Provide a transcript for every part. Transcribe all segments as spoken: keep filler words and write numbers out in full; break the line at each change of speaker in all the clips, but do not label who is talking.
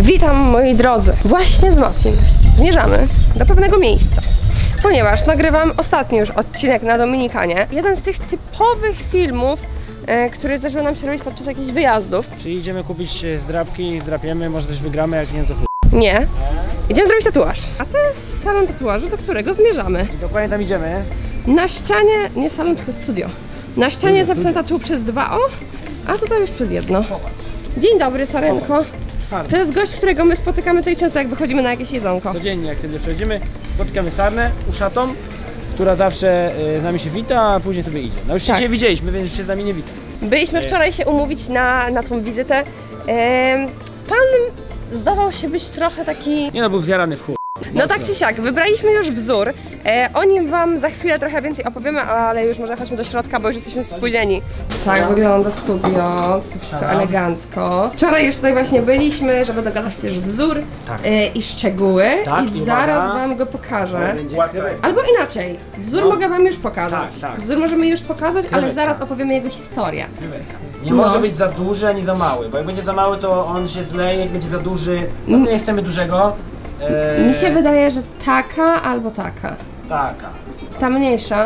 Witam moi drodzy. Właśnie z Matim zmierzamy do pewnego miejsca, ponieważ nagrywam ostatni już odcinek na Dominikanie. Jeden z tych typowych filmów, e, który zdarzyło nam się robić podczas jakichś wyjazdów.
Czyli idziemy kupić zdrapki, zdrapiemy, może też wygramy, jak nie to chuj.
Nie. Idziemy zrobić tatuaż. A to jest salon tatuażu, do którego zmierzamy.
I dokładnie tam idziemy.
Na ścianie, nie salon, tylko studio. Na ścianie jest napisane tatu przez dwa o, a tutaj już przez jedno. Dzień dobry, Sarenko. To jest gość, którego my spotykamy tutaj często, jak wychodzimy na jakieś jedzonko.
Codziennie, jak wtedy przechodzimy, spotykamy Sarnę, uszatą, która zawsze y, z nami się wita, a później sobie idzie. No już
Tak.
się widzieliśmy, więc już się z nami nie wita.
Byliśmy wczoraj się umówić na, na tą wizytę. Ehm, pan zdawał się być trochę taki...
Nie no, był zjarany w chuj.
No tak czy siak, wybraliśmy już wzór. E, o nim wam za chwilę trochę więcej opowiemy, ale już może chodźmy do środka, bo już jesteśmy spóźnieni. Tak wygląda studio, wszystko elegancko. Wczoraj już tutaj właśnie byliśmy, żeby dogadać też wzór
Tak.
e, i szczegóły.
Tak,
I
i
zaraz
uwaga.
wam go pokażę.
Ładnie.
Albo inaczej, wzór
No.
mogę wam już pokazać.
Tak, tak.
Wzór możemy już pokazać, ale
Krewetka.
zaraz opowiemy jego historię.
Nie
No.
może być za duży, ani za mały, bo jak będzie za mały, to on się zleje, jak będzie za duży, no nie chcemy dużego. Eee,
Mi się wydaje, że taka albo taka.
Taka.
Ta mniejsza.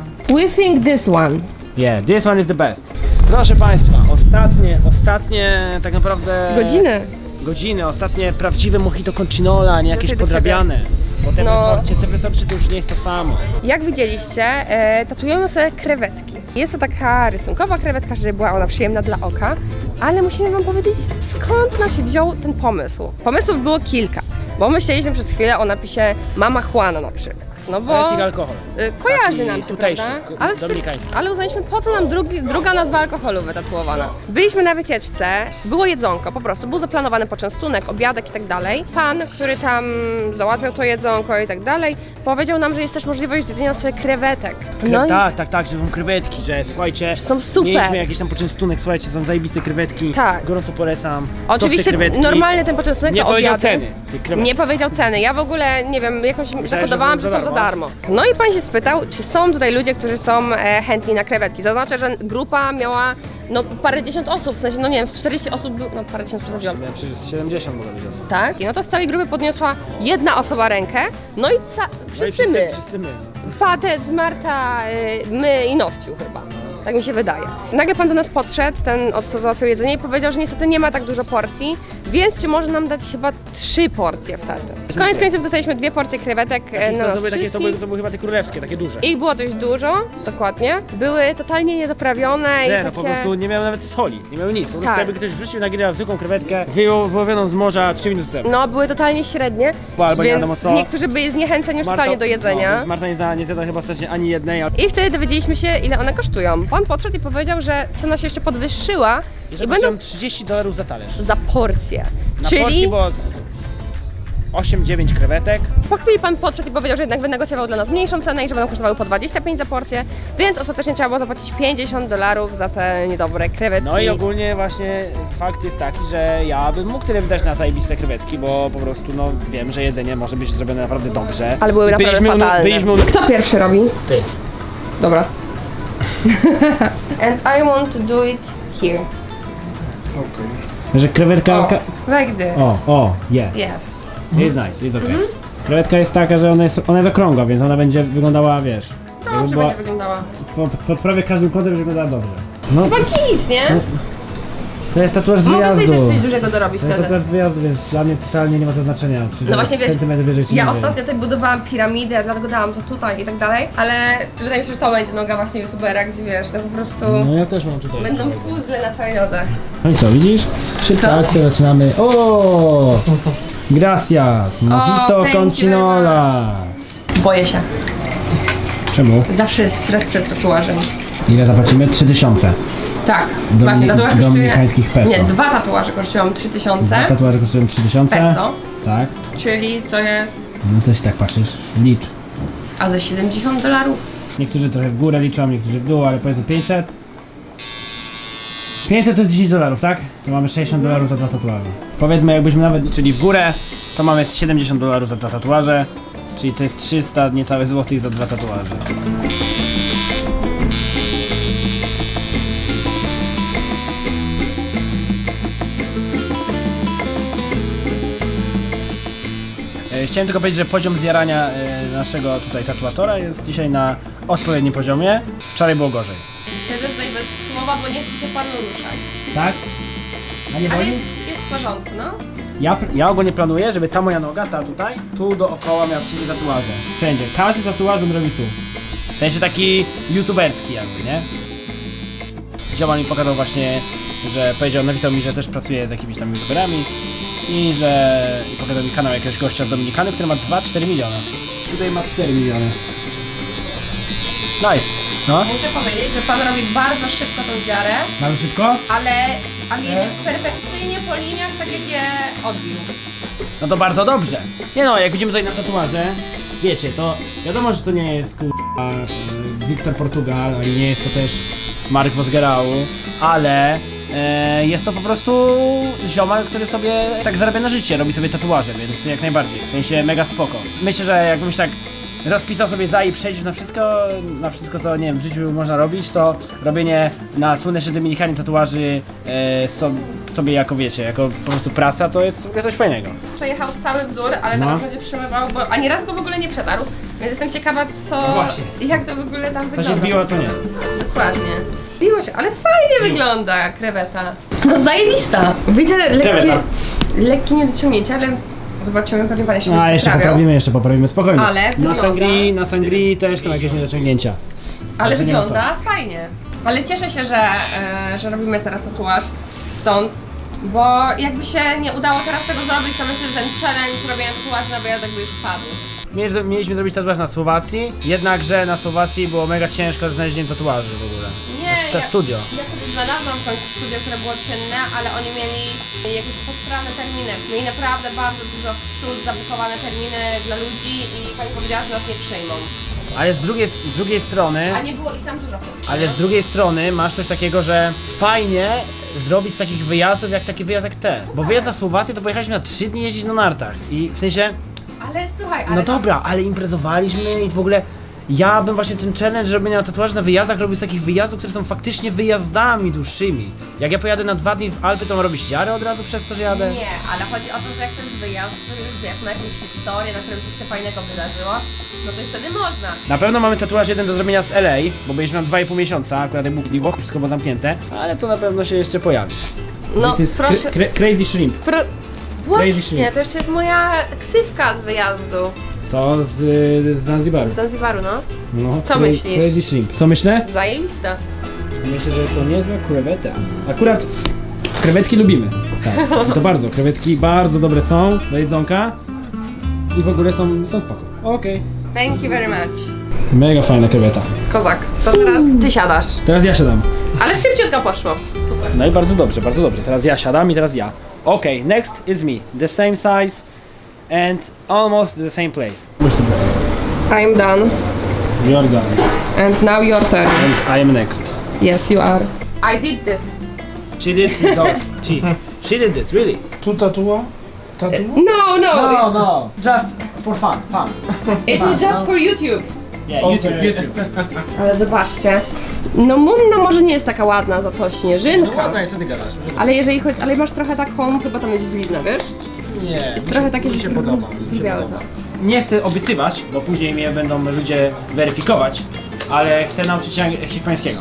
We think this one.
Yeah, this one is the best. Proszę Państwa, ostatnie, ostatnie tak naprawdę...
Godziny.
Godziny, ostatnie prawdziwe mojito concinola, a nie jakieś
Tutaj do
podrabiane. Bo te
No.
wysokie, te wysokie to już nie jest to samo.
Jak widzieliście, e, tatujemy sobie krewetki. Jest to taka rysunkowa krewetka, żeby była ona przyjemna dla oka, ale musimy wam powiedzieć, skąd nam się wziął ten pomysł. Pomysłów było kilka, bo myśleliśmy przez chwilę o napisie Mama Juana na przykład. No bo
To jest ich alkohol.
y, kojarzy
Taki
nam się,
tutejszy,
prawda? Ale,
dominikański.
ale uznaliśmy, po co nam drugi, druga nazwa alkoholu wytatuowana. Byliśmy na wycieczce, było jedzonko, po prostu był zaplanowany poczęstunek, obiadek i tak dalej. Pan, który tam załatwiał to jedzonko i tak dalej, powiedział nam, że jest też możliwość zjedzenia sobie krewetek.
No
i-
tak, tak, tak, że są krewetki, że słuchajcie,
Są super.
mieliśmy jakiś tam poczęstunek, słuchajcie, są zajebiste krewetki,
Tak.
gorąco polecam.
Oczywiście
krewetki.
normalnie ten poczęstunek
Nie
to
powiedział
obiady.
ceny tych krewetek.
Nie powiedział ceny. Ja w ogóle nie wiem, jakoś zakodowałam, że
że
są za darmo. No i pan się spytał, czy są tutaj ludzie, którzy są e, chętni na krewetki. Zaznaczę, że grupa miała no parędziesiąt osób, w sensie no nie wiem, z czterdzieści osób, było- no parędziesiąt przesadziłam.
Ja przez siedemdziesiąt może być osób.
Tak? I no to z całej grupy podniosła jedna osoba rękę, no i ca-
No i
wszyscy my.
Wszyscy my.
Patec, Marta, y, my i Nowciu chyba. Tak mi się wydaje. Nagle pan do nas podszedł, ten od co załatwiał jedzenie i powiedział, że niestety nie ma tak dużo porcji, więc czy może nam dać chyba trzy porcje wtedy. Koniec końców dostaliśmy dwie porcje krewetek e,
I
na
to,
nas
to, były takie, to,
wszystkich.
były, to były chyba te królewskie, takie duże.
Ich było dość dużo, dokładnie. Były totalnie niedoprawione i
Nie,
takie...
no po prostu nie miały nawet soli, nie miały nic. Po prostu
Tak.
jakby ktoś wrzucił na grilla zwykłą krewetkę, wyjął, wyłowioną z morza trzy minuty temu.
No, były totalnie średnie,
Albo nie
więc
wiadomo co.
niektórzy byli zniechęceni już
Marta-
totalnie do jedzenia.
No, Marta nie, za, nie zjadła chyba strasznie ani jednej, a
I wtedy dowiedzieliśmy się, ile one kosztują. Pan podszedł i powiedział, że cena się jeszcze podwyższyła
że
i będą
trzydzieści dolarów za talerz.
za porcję.
Na
Czyli
porcji było osiem dziewięć krewetek.
po chwili pan podszedł i powiedział, że jednak wynegocjował dla nas mniejszą cenę i że będą kosztowały po dwadzieścia pięć za porcję, więc ostatecznie trzeba było zapłacić pięćdziesiąt dolarów za te niedobre krewetki.
No i ogólnie właśnie fakt jest taki, że ja bym mógł tyle wydać na zajebiste krewetki, bo po prostu no wiem, że jedzenie może być zrobione naprawdę dobrze.
Ale były naprawdę
byliśmy,
fatalne.
Byliśmy...
Kto pierwszy robi?
Ty.
Dobra. And I want to do it here.
Że krewetka...
O, like this.
O, o, yeah.
Yes.
Jest nice, jest okej. Krewetka jest taka, że ona jest, ona jest okrągła, więc ona będzie wyglądała, wiesz... jakby
Dobrze
była-
będzie wyglądała.
Pod, pod prawie każdym kątem będzie wyglądała dobrze. No,
Chyba git, nie?
to jest tatuaż z
Mogę
wyjazdu.
tutaj też coś dużego dorobić
To jest
wtedy.
tatuaż z wyjazdu, więc dla mnie totalnie nie ma to znaczenia. Czy
No właśnie wiesz,
centymetr wyżej, czy
ja
niżej.
ostatnio tutaj budowałam piramidę, dlatego dałam to tutaj i tak dalej, ale wydaje mi się, że to będzie noga właśnie youtubera, gdzie wiesz, no po prostu
No ja też mam tutaj.
będą puzzle na całej nodze.
No i co, widzisz? Szybka akcja, zaczynamy. O! Gracias! Mojito
thank you
concinola!
Boję się.
Czemu?
Zawsze jest stres przed tatuażem.
Ile zapłacimy? trzy tysiące.
Tak,
Domi-
właśnie tatuaż kosztuje...
dominikańskich peso.
Nie, dwa tatuaże kosztują trzy tysiące
Dwa tatuaże kosztują trzy tysiące.
peso,
Tak.
czyli to jest...
No to się tak patrzysz. Licz.
a ze siedemdziesiąt dolarów?
Niektórzy trochę w górę liczą, niektórzy w dół, ale powiedzmy pięćset. pięćset to jest dziesięć dolarów, tak? To mamy sześćdziesiąt dolarów za dwa tatuaże. Powiedzmy, jakbyśmy nawet liczyli w górę, to mamy siedemdziesiąt dolarów za dwa tatuaże, czyli to jest trzysta niecałe złotych za dwa tatuaże. chciałem tylko powiedzieć, że poziom zjarania e, naszego tutaj tatuatora jest dzisiaj na odpowiednim poziomie. Wczoraj było gorzej.
Siedzę tutaj bez słowa, bo nie chce się panu ruszać.
Tak? A nie
Ale
boli?
jest, jest w porządku, no.
Ja, ja ogólnie planuję, żeby ta moja noga, ta tutaj, tu dookoła miała wszędzie tatuaże. Wszędzie. Każdy tatuaż bym robił tu. W sensie taki youtuberski jakby, nie? Ziomal mi pokazał właśnie, że powiedział, napisał mi, że też pracuje z jakimiś tam youtuberami i że i pokazał mi kanał jakiegoś gościa z Dominikany, który ma dwa cztery miliony. Tutaj ma cztery miliony. Nice. No.
Muszę powiedzieć, że pan robi bardzo szybko tą dziarę,
Mamy szybko?
ale, ale jedzie perfekcyjnie po liniach, tak jak je odbił.
No to bardzo dobrze. Nie no, jak widzimy tutaj na tatuaże, wiecie, to wiadomo, że to nie jest kurwa Wiktor Portugal, ani nie jest to też Mark Vosgerau, ale e, jest to po prostu ziomal, który sobie tak zarabia na życie, robi sobie tatuaże, więc jak najbardziej, w sensie mega spoko. Myślę, że jakbym się tak rozpisał sobie za i przejść na wszystko, na wszystko co, nie wiem, w życiu można robić, to robienie na słonecznej Dominikanie tatuaży e, so, sobie jako, wiecie, jako po prostu praca, to jest coś fajnego.
Przejechał cały wzór, ale
No.
teraz będzie przemywał, bo ani raz go w ogóle nie przetarł, więc jestem ciekawa, co,
No właśnie.
jak to w ogóle tam
To
wygląda.
się wbiło, to nie.
Dokładnie. Biło się, ale fajnie wygląda kreweta. No zajebista. Widzę lekkie,
Kreweta.
lekkie niedociągnięcie, ale zobaczymy, pewnie pan jeszcze
A,
będzie
jeszcze
poprawiał.
poprawimy, jeszcze poprawimy, spokojnie.
Ale
na
wygląda-
sangrii, na sangrii też są jakieś niedociągnięcia.
Ale
Także nie ma
wygląda fajnie. Ale cieszę się, że, e, że robimy teraz tatuaż stąd, bo jakby się nie udało teraz tego zrobić, to myślę, że ten challenge robienia tatuaży na wyjazdach by już padł.
Mieliśmy, mieliśmy zrobić tatuaż na Słowacji, jednakże na Słowacji było mega ciężko z znalezieniem tatuaży w ogóle.
Nie,
To
ja,
studio.
ja sobie znalazłam w końcu studio, które było czynne, ale oni mieli jakieś podstawne terminy. Mieli naprawdę bardzo dużo w przód zabukowane terminy dla ludzi i pani powiedziała, że nas nie przyjmą.
Ale z drugiej, z drugiej strony,
A nie było ich tam dużo.
ale z drugiej strony masz coś takiego, że fajnie zrobić z takich wyjazdów jak taki wyjazd jak ten. Bo wyjazd na Słowację to pojechaliśmy na trzy dni jeździć na nartach i w sensie,
Ale słuchaj, ale
no dobra, ale imprezowaliśmy i w ogóle ja bym właśnie ten challenge robienia tatuaży na wyjazdach robił z takich wyjazdów, które są faktycznie wyjazdami dłuższymi. Jak ja pojadę na dwa dni w Alpy, to mam robić dziarę od razu przez to, że jadę?
Nie, ale chodzi o to, że jak to jest wyjazd, to już wiesz, na jakąś historię, na którym coś się fajnego wydarzyło, no to już wtedy można.
Na pewno mamy tatuaż jeden do zrobienia z L A, bo byliśmy na dwa i pół miesiąca, akurat jak był Włoch, wszystko było zamknięte, ale to na pewno się jeszcze pojawi.
No
This is
proszę.
cra- crazy Shrimp.
Pro... Właśnie, to jeszcze jest moja ksywka z wyjazdu.
To z, z Zanzibaru.
Z Zanzibaru, no.
No,
Co
cra-
myślisz?
Crazy Shrimp. Co myślę?
Zajebista.
Myślę, że to niezła kreweta. Akurat krewetki lubimy. Tak, to bardzo. Krewetki bardzo dobre są do jedzonka i w ogóle są, są spoko. Okej.
Thank you very much.
Mega fajna kreweta.
Kozak, to teraz ty siadasz.
Teraz ja siadam.
Ale szybciutko poszło. Super.
No i bardzo dobrze, bardzo dobrze. Teraz ja siadam i teraz ja. Okej, next is me. The same size and almost the same place.
I'm done.
You're done.
And now your turn.
And I am next.
Yes, you are. I did this.
She did those. She, she did this, really.
Tu tatua? Tatua?
No, no.
No, no. Just for fun, fun.
It was just for YouTube.
Yeah,
Okay.
YouTube, YouTube.
Ale zobaczcie. No Munna może nie jest taka ładna za to śnieżynka.
No ładna, co ty gadasz?
Ale jeżeli chodzi, ale masz trochę taką, chyba tam jest blizna, wiesz?
Nie, mi
trochę
się,
takie
mi się podoba. Mi się
białe,
podoba. Nie chcę obiecywać, bo później mnie będą ludzie weryfikować, ale chcę nauczyć się angiel- hiszpańskiego.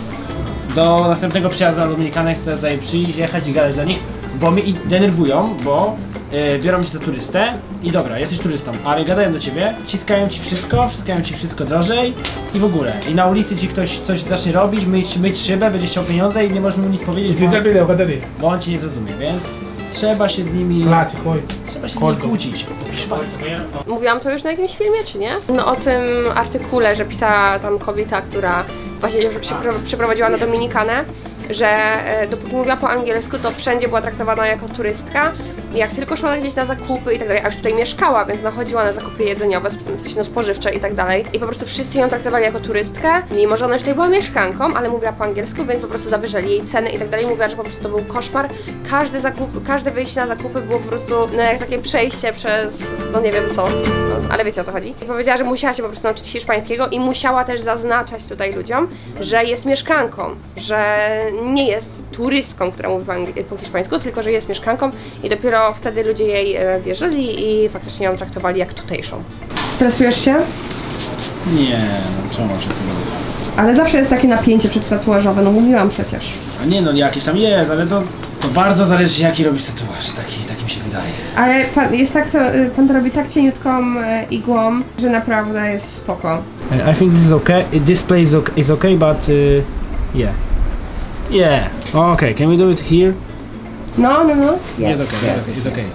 Do następnego przyjazdu na Dominikanę chcę tutaj przyjść, jechać i gadać do nich, bo mnie i denerwują, bo yy, biorą cię za turystę i dobra, jesteś turystą, ale gadają do ciebie, wciskają ci wszystko, wciskają ci wszystko drożej i w ogóle. I na ulicy ci ktoś coś zacznie robić, myć, myć szybę, będzie chciał pieniądze i nie możesz mu nic powiedzieć,
Si
bo,
te video, ¿qué te dije?
bo on cię nie zrozumie, więc trzeba się z nimi,
Classic, hoy.
trzeba się z nimi kłócić.
Mówiłam to już na jakimś filmie, czy nie? No o tym artykule, że pisała tam kobieta, która właśnie się przepro- przeprowadziła na Dominikanę, że e, dopóki mówiła po angielsku, to wszędzie była traktowana jako turystka i jak tylko szła gdzieś na zakupy i tak dalej, a już tutaj mieszkała, więc nachodziła na zakupy jedzeniowe, w sensie no spożywcze i tak dalej i po prostu wszyscy ją traktowali jako turystkę, mimo że ona już tutaj była mieszkanką, ale mówiła po angielsku, więc po prostu zawyżali jej ceny i tak dalej, mówiła, że po prostu to był koszmar, każdy zakup, każde wyjście na zakupy było po prostu no, jak takie przejście przez, no nie wiem co, no, ale wiecie o co chodzi. I powiedziała, że musiała się po prostu nauczyć hiszpańskiego i musiała też zaznaczać tutaj ludziom, że jest mieszkanką, że nie jest turystką, która mówi po, po hiszpańsku, tylko że jest mieszkanką i dopiero wtedy ludzie jej e, wierzyli i faktycznie ją traktowali jak tutejszą. Stresujesz się?
Nie, no czemu wszyscy robić?
Ale zawsze jest takie napięcie przedtatuażowe, no mówiłam przecież.
A nie no, jakieś tam jest, ale to, to bardzo zależy jaki robisz tatuaż, taki, taki mi się wydaje.
Ale pan, jest tak to, pan to robi tak cieniutką e, igłą, że naprawdę jest spoko.
I think this is okay, this place is okay, is okay but uh, yeah. Yeah, okay, can we do it here?
No, no, no.
Jest okay, jest okay, jest okay.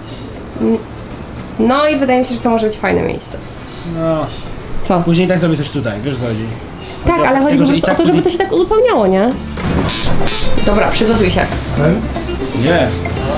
No i wydaje mi się, że to może być fajne miejsce.
No,
Co?
później tak sobie coś tutaj, wiesz co chodzi?
Tak, ale chodzi po prostu o to, żeby to się tak uzupełniało, nie? Dobra, przygotuj się.
Nie.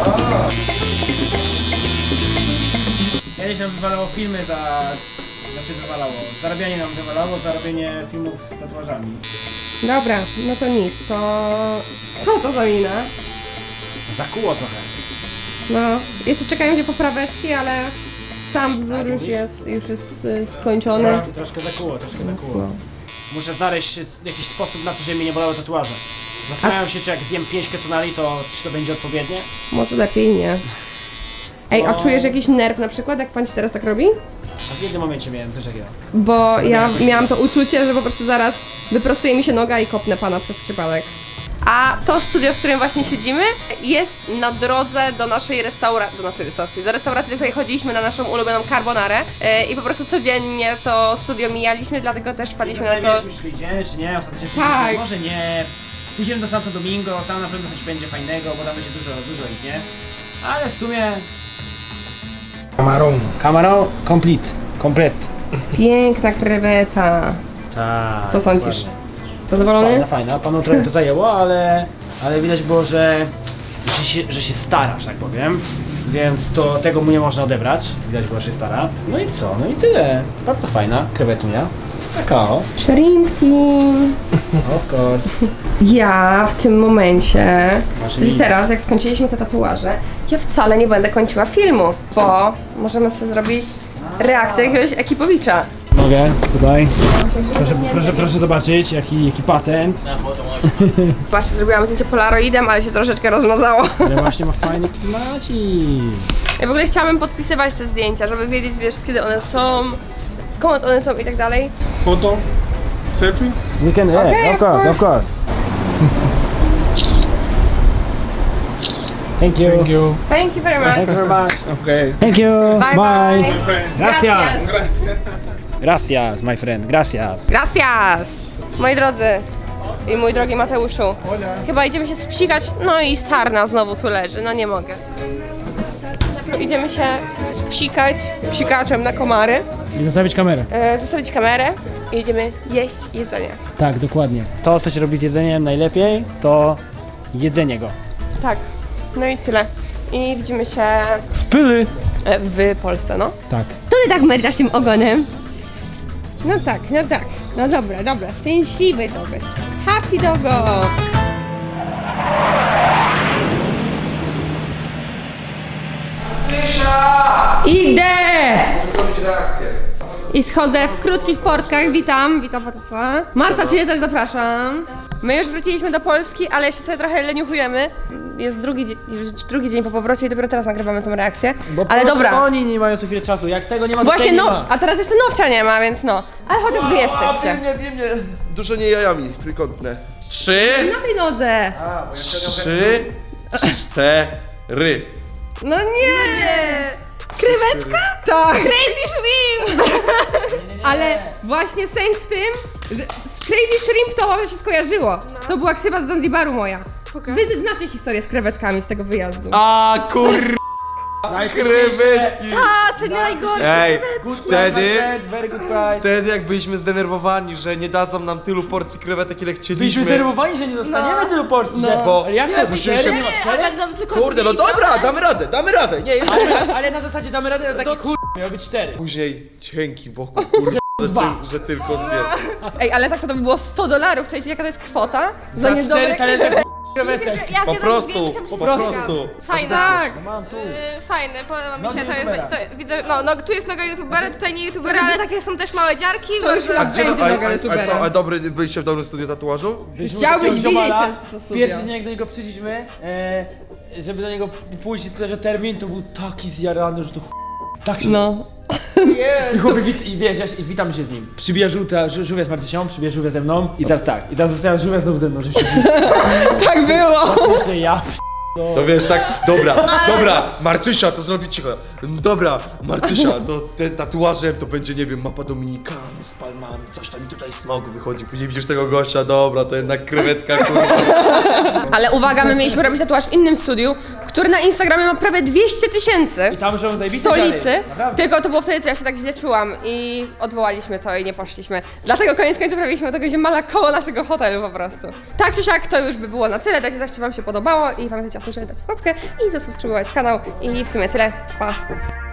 Kiedyś nam wywalało filmy za... Znaczy wywalało, zarabianie nam wywalało, zarabianie filmów z tatuażami.
Dobra, no to nic, to... Co to za mina?
Zakuło trochę.
No, jeszcze czekają się popraweczki, ale sam wzór już jest, już jest y, skończony.
Troszkę, troszkę zakuło, troszkę zakuło. Muszę znaleźć jakiś sposób na to, żeby mnie nie bolały tatuaże. Zastanawiam się, czy jak zjem pięć ketonali, to czy to będzie odpowiednie?
Może lepiej nie. Ej, a
No.
czujesz jakiś nerw na przykład, jak pan ci teraz tak robi?
A w jednym momencie miałem coś takiego.
Bo ja miałam to uczucie, że po prostu zaraz wyprostuje mi się noga i kopnę pana przez przypadek. A to studio, w którym właśnie siedzimy, jest na drodze do naszej restauracji, do naszej restauracji, do restauracji, do której chodziliśmy na naszą ulubioną carbonarę yy, i po prostu codziennie to studio mijaliśmy, dlatego też wpadliśmy na to.
Zastanawialiśmy się, idziemy czy nie, ostatecznie
Tak.
może nie. Pójdziemy do Santo Domingo, tam na pewno coś będzie fajnego, bo tam będzie dużo, dużo ich, nie? Ale w sumie...
Camarón.
Camarón complete, komplet.
Piękna kreweta.
Tak.
Co sądzisz?
Fajna,
Zadowolony?
fajna. Panu trochę to zajęło, ale, ale widać było, że, że, się, że się stara, że tak powiem. Więc to tego mu nie można odebrać. Widać było, że się stara. No i co? No i tyle. Bardzo fajna krewetunia. Kakao.
Shrimp team.
Of course.
Ja w tym momencie,
Masz
czyli
nic.
teraz jak skończyliśmy te tatuaże, ja wcale nie będę kończyła filmu, bo możemy sobie zrobić reakcję jakiegoś ekipowicza.
Mogę? Tutaj. Proszę, proszę, proszę zobaczyć, jaki, jaki patent.
Właśnie zrobiłam zdjęcie polaroidem, ale się troszeczkę rozmazało.
Ale właśnie ma fajny klimacik.
Ja w ogóle chciałabym podpisywać te zdjęcia, żeby wiedzieć, wiesz, kiedy one są, skąd one są i tak dalej.
Foto. Selfie.
We can, yeah,
Okay,
of
of
course, of course. Thank you.
Thank you.
Thank you very much.
Thank you very much.
Okay.
Thank you.
Bye bye.
Gracias.
Gracias.
Gracias, my friend. Gracias.
Gracias! Moi drodzy i mój drogi Mateuszu, chyba idziemy się spsikać, no i sarna znowu tu leży, no nie mogę. Idziemy się spsikać psikaczem na komary,
I zostawić kamerę.
e, zostawić kamerę i idziemy jeść jedzenie.
Tak, dokładnie. To, co się robi z jedzeniem najlepiej, to jedzenie go.
Tak, no i tyle. I widzimy się
W pyly.
e, w Polsce, no.
Tak.
To ty tak merdasz tym ogonem? No tak, no tak. No dobra, dobra. Szczęśliwy to być. Happy dogo! Idę!
Muszę zrobić reakcję.
I schodzę w krótkich portkach. Witam, witam Państwa. Marta, Cię też zapraszam. My już wróciliśmy do Polski, ale jeszcze sobie trochę leniuchujemy. Jest drugi, dzie już drugi dzień po powrocie i dopiero teraz nagrywamy tą reakcję. Ale dobra.
Oni nie mają co chwilę czasu, jak tego nie ma, to
Właśnie
tej nie
no,
ma.
a teraz jeszcze Nowcia nie ma, więc no. Ale chociaż wy
A,
jesteście.
wiem, nie, wiem, nie. Dużo nie jajami, trójkątne. Trzy,
Na tej nodze.
trzy, cztery.
No nie! Krewetka? Tak. Crazy Shrimp! Ale właśnie sęk w tym, że z Crazy Shrimp to się skojarzyło. To była ksywa z Zanzibaru moja. Wy znacie historię z krewetkami z tego wyjazdu.
A kur... krewetki.
A, to nie najgorsze.
Ej, wtedy,
Very good price.
wtedy jak byliśmy zdenerwowani, że nie dadzą nam tylu porcji krewetek, ile
Byliśmy
chcieliśmy.
zdenerwowani, że nie dostaniemy
No.
tylu porcji,
No.
że...
Bo-
Ale jak to?
Musimy
Cztery?
się-
Nie ma
A
cztery?
tak nam tylko
Kurde, no
dwie.
dobra, damy radę, damy radę. Nie, jest.
Ale, ale na zasadzie damy radę, ale taki kur... miało być cztery.
Później cienki wokół, kurde, że,
Dwa.
ty, że tylko dwie.
Ej, ale tak to by było sto dolarów, czujecie jaka to jest kwota? Za
Za cztery
niedobre
talerze
krewetki.
krewetek.
Ja
Po
zjadłam
prostu,
dwie i myślałam, że
po
się
prostu.
Fajne.
Tak. Mam tu.
Yy, fajne, podoba mi
Nogi
się, to jest,
youtubera.
to, widzę, no, no, tu jest noga youtubera, tutaj nie youtubera, ale takie są też małe dziarki. To już
A gdzie, a, a, a co, a dobry byliście w dobrym studiu tatuażu?
Chciałbyś widzieć
ziomala.
ten- to studio.
Pierwszy dzień jak do niego przyszliśmy, e, żeby do niego pójść i spytać o termin, to był taki zjarany, że to ch... tak się...
No.
I chłopie, wit, i wiesz, ja się, i witam się z nim. Przybija żółta, żół- żółwia z Marcysią, przybija żółwia ze mną i zaraz tak. I zaraz zostawiam żółwia znowu ze mną, żeby się...
Tak było.
Myślę, ja
To wiesz, tak, dobra, dobra, Marcysia, to zrobi cicho. Dobra, Marcysia, to ten tatuażem to będzie, nie wiem, mapa Dominikany z palmami, coś tam i tutaj smog wychodzi, później widzisz tego gościa, dobra, to jednak krewetka, kurwa.
Ale uwaga, my mieliśmy robić tatuaż w innym studiu, który na Instagramie ma prawie dwieście tysięcy.
I tam żyją
W
zajebiste
stolicy,
dziary. Naprawdę.
tylko to było wtedy, co ja się tak źle czułam i odwołaliśmy to i nie poszliśmy. Dlatego koniec końców robiliśmy do tego ziemala koło naszego hotelu po prostu. Tak czy siak, to już by było na tyle. Dajcie znać, czy wam się podobało i pamiętajcie o tym, żeby dać łapkę i zasubskrybować kanał. I w sumie tyle. Pa!